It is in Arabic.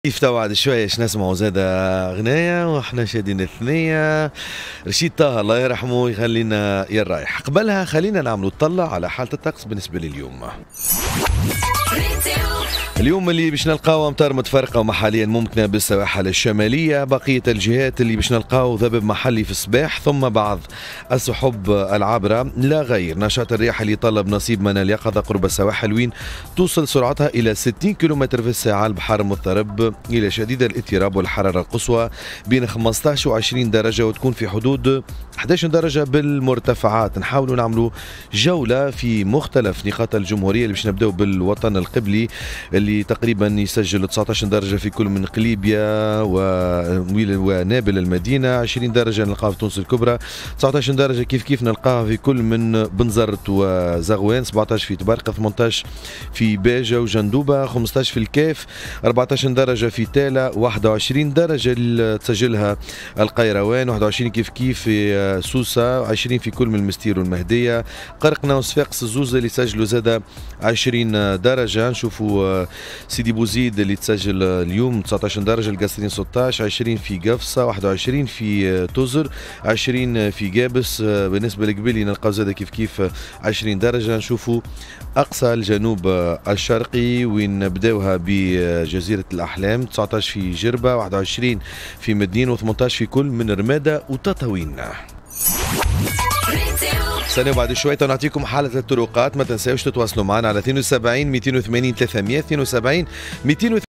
كيف توعد شوية نسمعوا زادة غناية واحنا شادين الثنية. رشيد طه الله يرحمه يخلينا يا الرايح. قبلها خلينا نعملوا طلع على حالة الطقس بالنسبة لليوم. اليوم اللي باش نلقاو امطار متفرقه ومحليا ممكنه بالسواحل الشماليه، بقيه الجهات اللي باش نلقاو ضباب محلي في الصباح ثم بعض السحب العابره لا غير. نشاط الرياح اللي يطلب نصيب من اليقظه قرب السواحل وين توصل سرعتها الى 60 كم في الساعه. البحر مضطرب الى شديد الاضطراب والحراره القصوى بين 15 و 20 درجه وتكون في حدود 11 درجه بالمرتفعات. نحاولوا نعملوا جوله في مختلف نقاط الجمهوريه اللي باش نبداو بالوطن القبلي اللي تقريبا يسجل 19 درجة في كل من قليبية ونابل المدينة، 20 درجة نلقاها في تونس الكبرى، 19 درجة كيف نلقاها في كل من بنزرت وزغوان، 17 في تبارقة، 18 في باجة وجندوبة، 15 في الكاف، 14 درجة في تالا، 21 درجة اللي تسجلها القيروان، 21 كيف في سوسة، 20 في كل من المستير والمهدية، قرقنا وصفاقس الزوزة اللي سجلوا زادة 20 درجة. نشوفوا سيدي بوزيد اللي تسجل اليوم 19 درجة، القصرين 16، 20 في قفصة، 21 في توزر، 20 في قابس. بالنسبة لقبيلي نلقاو زادة كيف 20 درجة. نشوفوا أقصى الجنوب الشرقي وين نبداوها بجزيرة الأحلام، 19 في جربة، 21 في مدين، و18 في كل من رمادة وتطاوين. ثانية وبعد شوية نعطيكم حالة الطرقات. ما تنساوش تتواصلوا معنا على 72 280 300 72 280